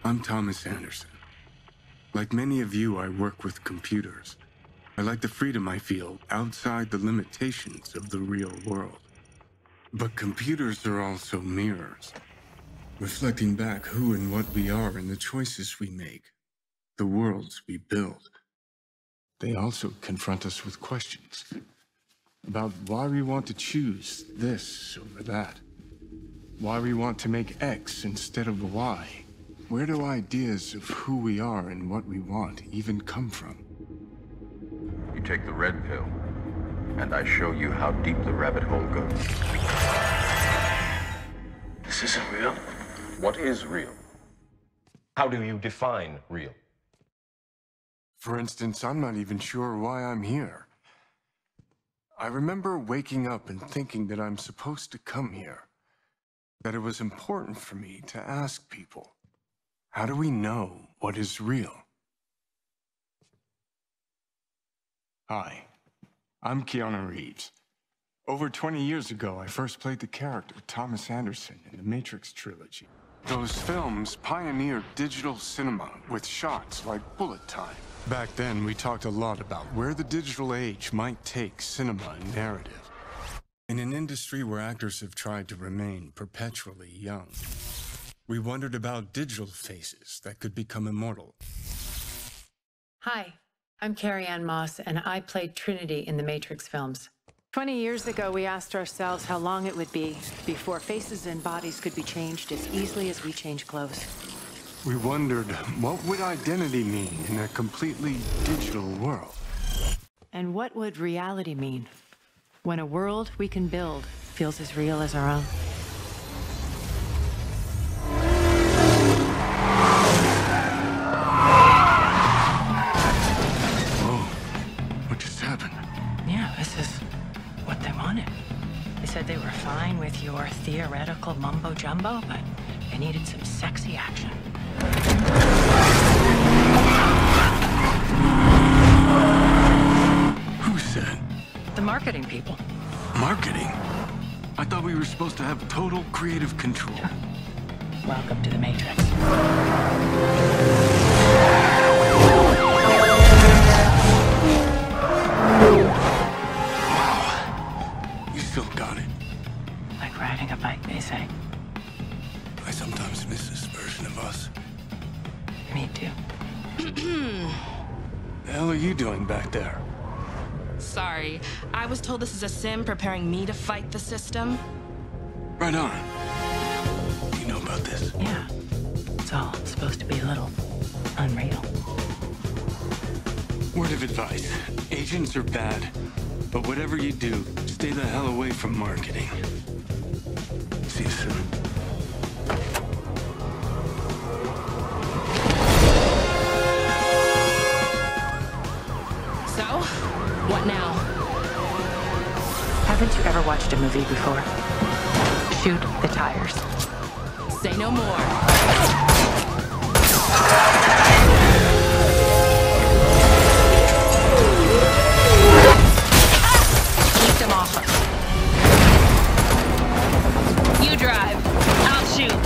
I'm Thomas Anderson. Like many of you, I work with computers. I like the freedom I feel outside the limitations of the real world. But computers are also mirrors, reflecting back who and what we are and the choices we make, the worlds we build. They also confront us with questions about why we want to choose this over that, why we want to make X instead of Y. Where do ideas of who we are and what we want even come from? You take the red pill, and I show you how deep the rabbit hole goes. This isn't real. What is real? How do you define real? For instance, I'm not even sure why I'm here. I remember waking up and thinking that I'm supposed to come here, that it was important for me to ask people, how do we know what is real? Hi, I'm Keanu Reeves. Over 20 years ago, I first played the character Thomas Anderson in the Matrix trilogy. Those films pioneered digital cinema with shots like bullet time. Back then, we talked a lot about where the digital age might take cinema and narrative. In an industry where actors have tried to remain perpetually young, we wondered about digital faces that could become immortal. Hi, I'm Carrie Ann Moss, and I played Trinity in the Matrix films. 20 years ago, we asked ourselves how long it would be before faces and bodies could be changed as easily as we change clothes. We wondered, what would identity mean in a completely digital world? And what would reality mean when a world we can build feels as real as our own? What just happened? Yeah, this is what they wanted. They said they were fine with your theoretical mumbo-jumbo, but they needed some sexy action. Who said? The marketing people. Marketing? I thought we were supposed to have total creative control. Welcome to the Matrix. You still got it. Like riding a bike, they say. I sometimes miss this version of us. Me too. The hell are you doing back there? Sorry, I was told this is a sim preparing me to fight the system. Right on. You know about this? Yeah. It's all supposed to be a little unreal. Word of advice. Agents are bad, but whatever you do, stay the hell away from marketing. See you soon. So, what now? Haven't you ever watched a movie before? Shoot the tires. Say no more. Keep them off us. You drive. I'll shoot.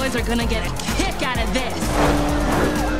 boys are gonna get a kick out of this.